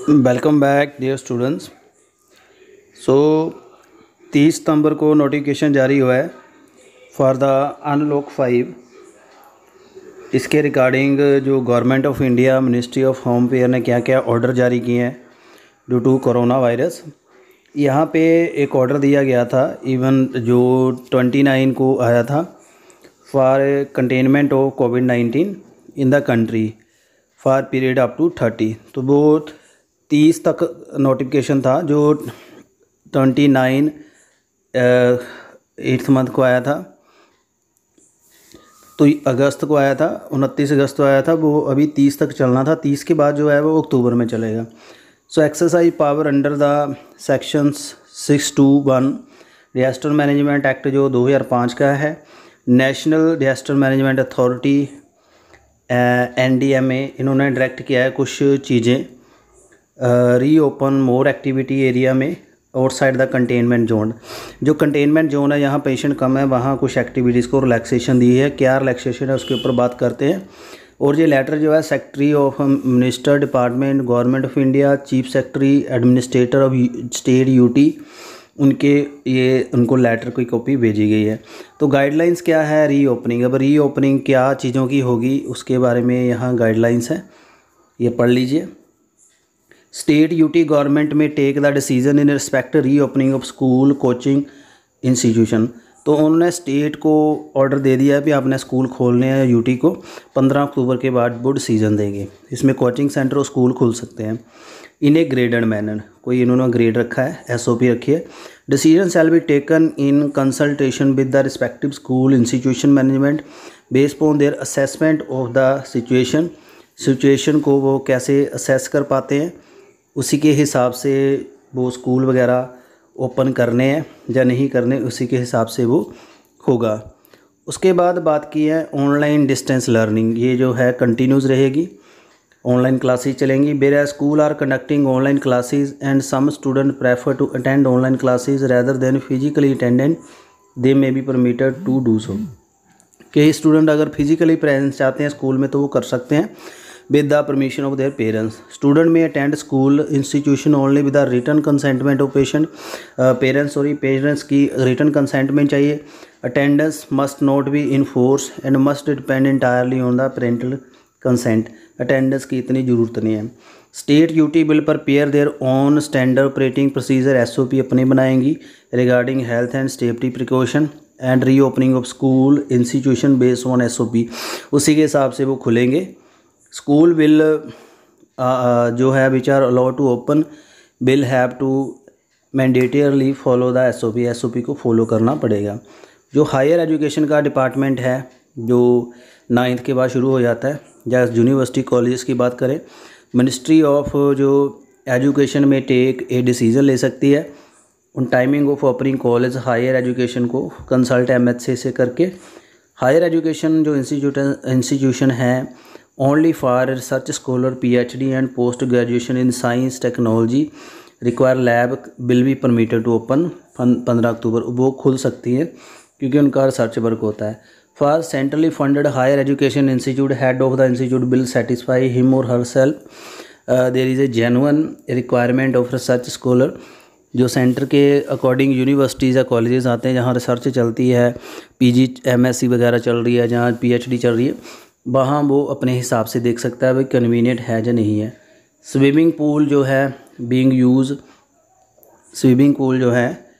Welcome back dear students. So 30 सितंबर को notification जारी हुआ है फॉर द अनलॉक 5। इसके रिगार्डिंग जो government of India ministry of home affair ने क्या क्या ऑर्डर जारी किए हैं ड्यू टू कोरोना वायरस। यहाँ पे एक ऑर्डर दिया गया था इवन जो 29 को आया था फॉर कंटेनमेंट ऑफ कोविड-19 in the country for period up to 30। तो वो 30 तक नोटिफिकेशन था जो 29 8th मंथ को आया था, तो अगस्त को आया था, 29 अगस्त को आया था। वो अभी 30 तक चलना था। 30 के बाद जो है वो अक्टूबर में चलेगा। So exercise power under the sections 621 disaster management act जो 2005 का है, national disaster management authority NDMA इन्होंने डायरेक्ट किया है कुछ चीज़ें रीओपन मोर एक्टिविटी एरिया में आउटसाइड द कंटेनमेंट जोन। जो कंटेनमेंट जोन है यहाँ पेशेंट कम है, वहाँ कुछ एक्टिविटीज़ को रिलैक्सेशन दी है। क्या रिलैक्सेशन है उसके ऊपर बात करते हैं। और ये लेटर जो है secretary of minister department government of India, chief secretary administrator of state UT, उनको लेटर की कॉपी भेजी गई है। तो गाइडलाइंस क्या है रीओपनिंग। अब रीओपनिंग क्या चीज़ों की होगी उसके बारे में यहाँ गाइडलाइंस है, ये पढ़ लीजिए। स्टेट UT गवर्नमेंट में take the decision in respect reopening of school coaching institution. तो उन्होंने स्टेट को ऑर्डर दे दिया है कि आपने स्कूल खोलने हैं UT को 15 अक्टूबर के बाद वो डिसीजन देंगे। इसमें कोचिंग सेंटर और स्कूल खुल सकते हैं इन ए ग्रेडेड मैनर। कोई इन्होंने ग्रेड रखा है, SOP रखी है। Decision shall be taken in consultation with the respective school institution management based on their assessment of the situation को वो कैसे असेस कर पाते हैं, उसी के हिसाब से वो स्कूल वगैरह ओपन करने हैं या नहीं करने, उसी के हिसाब से वो होगा। उसके बाद बात की है ऑनलाइन डिस्टेंस लर्निंग। ये जो है कंटिन्यूस रहेगी, ऑनलाइन क्लासेस चलेंगी। Where school are conducting online classes and some student prefer to attend online classes rather than physically attendant, they may be permitted to do so. कि student अगर physically presence चाहते हैं school में तो वो कर सकते हैं with the permission of their parents. Student may attend school institution only with the written consentment of parents की written consentment चाहिए। Attendance must not be enforced and must depend entirely on the parental consent. Attendance की इतनी ज़रूरत नहीं है। State UT will prepare their own standard operating procedure SOP अपनी बनाएंगी regarding health and safety precaution and reopening of school institution based on SOP। उसी के हिसाब से वो खुलेंगे। स्कूल विल जो है which are allowed to open will have to mandatorily follow the SOP को फॉलो करना पड़ेगा। जो हायर एजुकेशन का डिपार्टमेंट है जो 9th के बाद शुरू हो जाता है, या यूनिवर्सिटी कॉलेज की बात करें, मिनिस्ट्री ऑफ जो एजुकेशन में टेक ए डिसीज़न ले सकती है on timing of opening college higher education को कंसल्ट MHA से करके। हायर एजुकेशन जो इंस्टीट्यूशन है only for research scholar PhD and post graduation in science technology require lab will be permitted to open 15 October. वो खुल सकती है क्योंकि उनका रिसर्च वर्क होता है। For centrally funded higher education institute head of the institute will satisfy him और herself there is a genuine requirement of research scholar. जो सेंटर के अकॉर्डिंग यूनिवर्सिटीज़ या कॉलेजेस आते हैं जहाँ रिसर्च चलती है, PG MSc वगैरह चल रही है, जहाँ PhD चल रही है, वहाँ वो अपने हिसाब से देख सकता है भाई कन्वीनियंट है या नहीं है। स्विमिंग पूल जो है बीइंग यूज, स्विमिंग पूल जो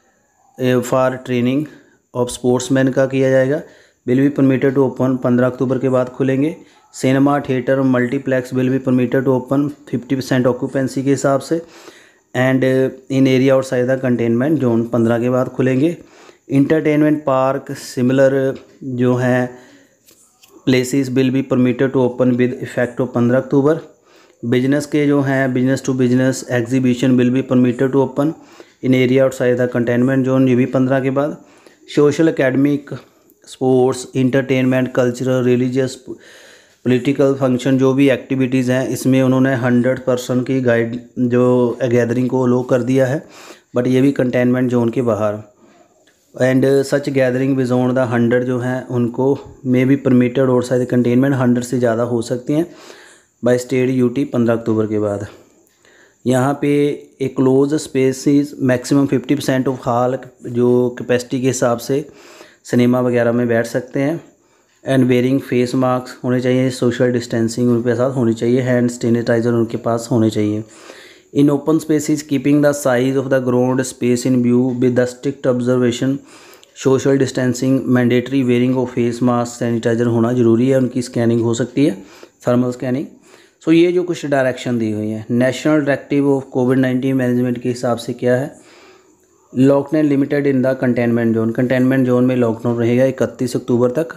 है फॉर ट्रेनिंग ऑफ स्पोर्ट्समैन का किया जाएगा, will be permitted to open 15 October के बाद खुलेंगे। Cinema theatre multiplex will be permitted to open 50% occupancy के हिसाब से and in area outside the containment zone 15 के बाद खुलेंगे। इंटरटेनमेंट पार्क सिमिलर जो है places will be permitted to open with effect of 15 October. Business के जो हैं business to business exhibition will be permitted to open in area outside the containment zone, ये भी 15 के बाद। Social academic sports entertainment cultural religious political function जो भी activities हैं इसमें उन्होंने 100% की गाइड जो गैदरिंग को लो कर दिया है, बट ये भी कंटेनमेंट जोन के बाहर। And such gathering beyond the 100 जो हैं उनको मे बी परमिटेड और शायद कंटेनमेंट 100 से ज़्यादा हो सकती हैं बाय स्टेट UT 15 अक्टूबर के बाद। यहाँ पे एक close spaces maximum 50% of hall जो कैपेसिटी के हिसाब से सिनेमा वगैरह में बैठ सकते हैं। एंड वेयरिंग फेस मास्क होने चाहिए, सोशल डिस्टेंसिंग उनके साथ होनी चाहिए, हैंड सैनिटाइज़र उनके पास होने चाहिए। In open spaces keeping the size of the ground space in view with the strict observation, social distancing mandatory, wearing of face mask, sanitizer होना ज़रूरी है। उनकी स्कैनिंग हो सकती है, थर्मल स्कैनिंग। सो ये जो कुछ डायरेक्शन दी हुई है नेशनल डायरेक्टिव ऑफ कोविड-19 मैनेजमेंट के हिसाब से क्या है, lockdown limited in the containment zone, containment zone में लॉकडाउन रहेगा 31 अक्टूबर तक।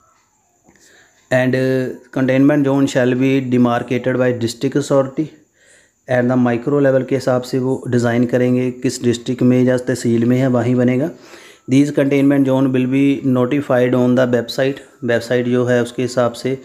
And containment zone shall be demarcated by district authority and the micro level के हिसाब से वो डिज़ाइन करेंगे किस डिस्ट्रिक्ट में या तहसील में है वहीं बनेगा। These containment zone will be notified on the website, website जो है उसके हिसाब से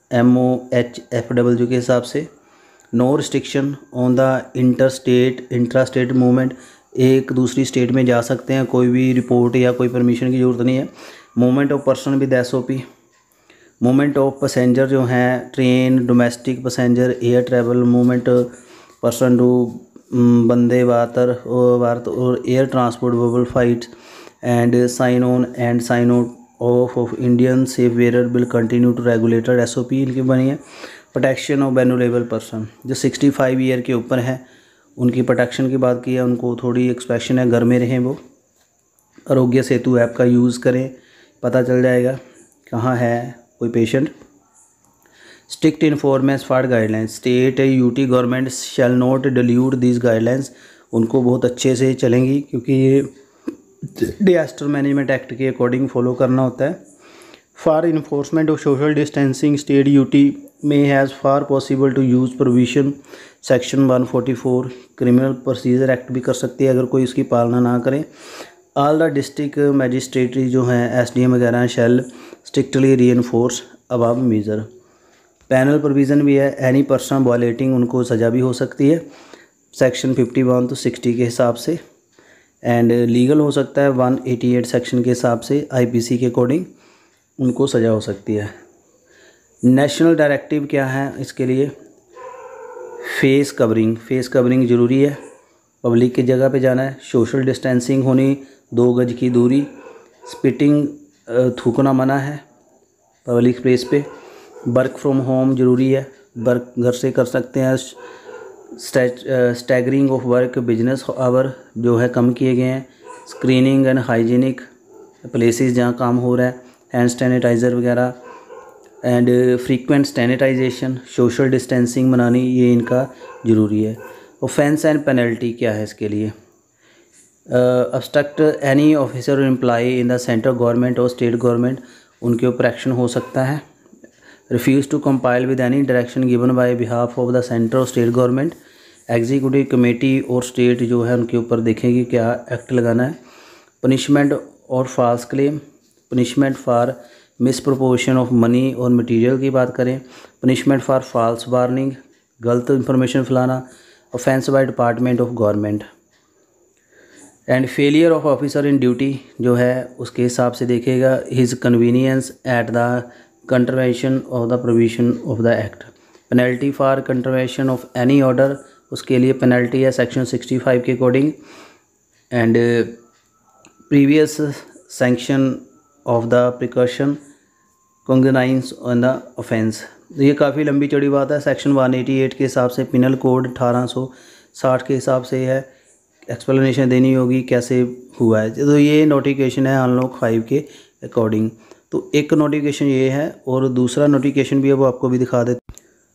MOHFW के हिसाब से। No restriction on the intra state movement, एक दूसरी स्टेट में जा सकते हैं, कोई भी रिपोर्ट या कोई परमिशन की ज़रूरत नहीं है। Movement of person with SOP, movement of passenger जो हैं train, domestic passenger, air travel, movement person to Vande Bharat और air transport bubble flight and sign on and sign out of Indian seafarer will continue to regulated SOP इनकी बनी है। Protection of valuable person, जो 65 year के ऊपर है उनकी protection की बात की है, उनको थोड़ी एक्सपेक्शन है घर में रहें वो। आरोग्य सेतु ऐप का यूज़ करें, पता चल जाएगा कहाँ है कोई patient. Strict enforcement for guidelines, state UT government shall not dilute these guidelines, उनको बहुत अच्छे से चलेंगी क्योंकि ये डिजास्टर मैनेजमेंट एक्ट के अकॉर्डिंग फॉलो करना होता है। For enforcement of social distancing state UT में has far possible to use provision section 144 criminal procedure act भी कर सकती है अगर कोई इसकी पालना ना करे। ऑल द डिस्ट्रिक्ट मजिस्ट्रेटरी जो हैं SDM वगैरह shall strictly re enforce above measure. Penal provision भी है, एनी पर्सन वायलेटिंग उनको सज़ा भी हो सकती है सेक्शन 51 to 60 के हिसाब से। एंड लीगल हो सकता है 188 सेक्शन के हिसाब से IPC के अकॉर्डिंग उनको सज़ा हो सकती है। नेशनल डायरेक्टिव क्या है इसके लिए, फेस कवरिंग ज़रूरी है, पब्लिक की जगह पे जाना है, सोशल डिस्टेंसिंग होनी, 2 गज की दूरी, स्पिटिंग थूकना मना है पब्लिक प्लेस पे, वर्क फ्रॉम होम ज़रूरी है, वर्क घर से कर सकते हैं। Staggering of work business hour जो है कम किए गए हैं। स्क्रीनिंग एंड हाइजीनिक प्लेसेस जहाँ काम हो रहा है, हैंड सैनिटाइज़र वगैरह and frequent sanitization, social distancing बनानी, ये इनका ज़रूरी है। ऑफेंस एंड पेनल्टी क्या है इसके लिए, obstruct एनी ऑफिसर और employee in the central government और स्टेट गवर्नमेंट, उनके ऊपर एक्शन हो सकता है। Refuse to comply with any direction given by behalf of the central और स्टेट गवर्नमेंट, एग्जीक्यूटिव कमेटी और स्टेट जो है उनके ऊपर देखेंगे क्या एक्ट लगाना है। पनिशमेंट और false claim, punishment for misappropriation of money और मटेरियल की बात करें, पनिशमेंट फॉर फॉल्स वार्निंग, गलत इंफॉर्मेशन फैलाना, offence by department of government. And failure of officer in duty जो है उसके हिसाब से देखेगा his convenience at the contravention of the provision of the act. Penalty for contravention of any order, उसके लिए पेनल्टी है सेक्शन 65 के according. And previous sanction of the precaution cognizance on the offence, ये काफ़ी लंबी चौड़ी बात है। सेक्शन 188 के हिसाब से पिनल कोड 1860 के हिसाब से है, एक्सप्लेनेशन देनी होगी कैसे हुआ है। तो ये नोटिफिकेशन है अनलॉक 5 के अकॉर्डिंग। तो एक नोटिफिकेशन ये है और दूसरा नोटिफिकेशन भी है वो आपको भी दिखा देते।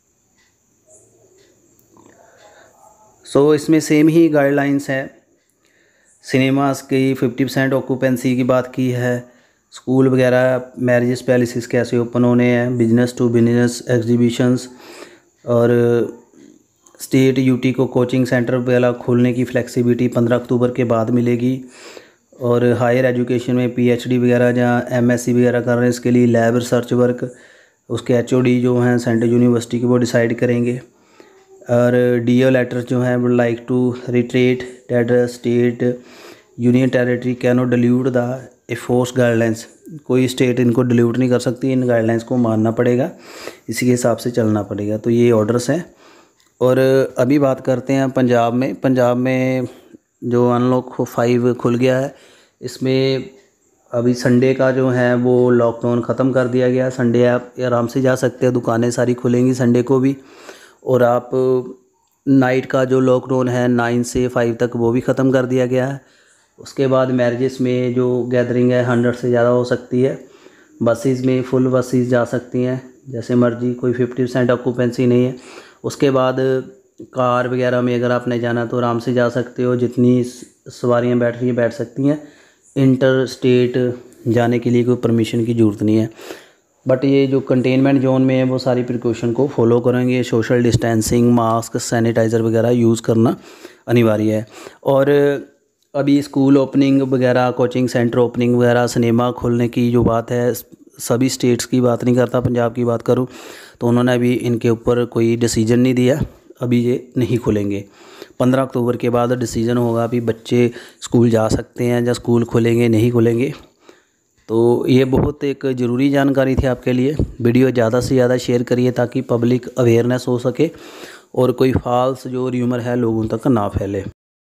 सो इसमें सेम ही गाइडलाइंस है। सिनेमास की 50% ऑक्यूपेंसी की बात की है, स्कूल वगैरह मैरिजेस पैलेसेस कैसे ओपन होने हैं, बिजनेस टू बिजनेस एग्जीबिशंस, और स्टेट UT को कोचिंग सेंटर वगैरह खोलने की फ्लेक्सिबिलिटी 15 अक्टूबर के बाद मिलेगी। और हायर एजुकेशन में PhD वगैरह जहाँ MSc वगैरह कर रहे हैं इसके लिए लैब रिसर्च वर्क उसके HOD जो हैं सेंट्रल यूनिवर्सिटी के वो डिसाइड करेंगे। और DO लेटर जो हैं would like to reiterate that state union territory can not dilute the enforce guidelines, कोई स्टेट इनको डिल्यूट नहीं कर सकती, इन गाइडलाइंस को मानना पड़ेगा, इसी के हिसाब से चलना पड़ेगा। तो ये ऑर्डर्स हैं। और अभी बात करते हैं पंजाब में जो अनलॉक 5 खुल गया है, इसमें अभी संडे का जो है वो लॉकडाउन ख़त्म कर दिया गया। संडे आप आराम से जा सकते हैं, दुकानें सारी खुलेंगी संडे को भी। और आप नाइट का जो लॉकडाउन है 9 से 5 तक वो भी ख़त्म कर दिया गया है। उसके बाद मैरिजेस में जो गैदरिंग है 100 से ज़्यादा हो सकती है। बसेस में फुल बसेस जा सकती हैं जैसे मर्जी, कोई 50% ऑक्यूपेंसी नहीं है। उसके बाद कार वगैरह में अगर आपने जाना तो आराम से जा सकते हो, जितनी सवारियां बैठ रही हैं बैठ सकती हैं। इंटर स्टेट जाने के लिए कोई परमिशन की ज़रूरत नहीं है। बट ये जो कंटेनमेंट जोन में है वो सारी प्रिकॉशन को फॉलो करेंगे। सोशल डिस्टेंसिंग, मास्क, सैनिटाइज़र वगैरह यूज़ करना अनिवार्य है। और अभी स्कूल ओपनिंग वगैरह, कोचिंग सेंटर ओपनिंग वगैरह, सिनेमा खोलने की जो बात है, सभी स्टेट्स की बात नहीं करता, पंजाब की बात करूँ तो उन्होंने अभी इनके ऊपर कोई डिसीजन नहीं दिया। अभी ये नहीं खुलेंगे। 15 अक्टूबर के बाद डिसीजन होगा अभी बच्चे स्कूल जा सकते हैं या स्कूल खुलेंगे नहीं खुलेंगे। तो ये बहुत एक ज़रूरी जानकारी थी आपके लिए। वीडियो ज़्यादा से ज़्यादा शेयर करिए ताकि पब्लिक अवेयरनेस हो सके और कोई फॉल्स जो र्यूमर है लोगों तक ना फैले।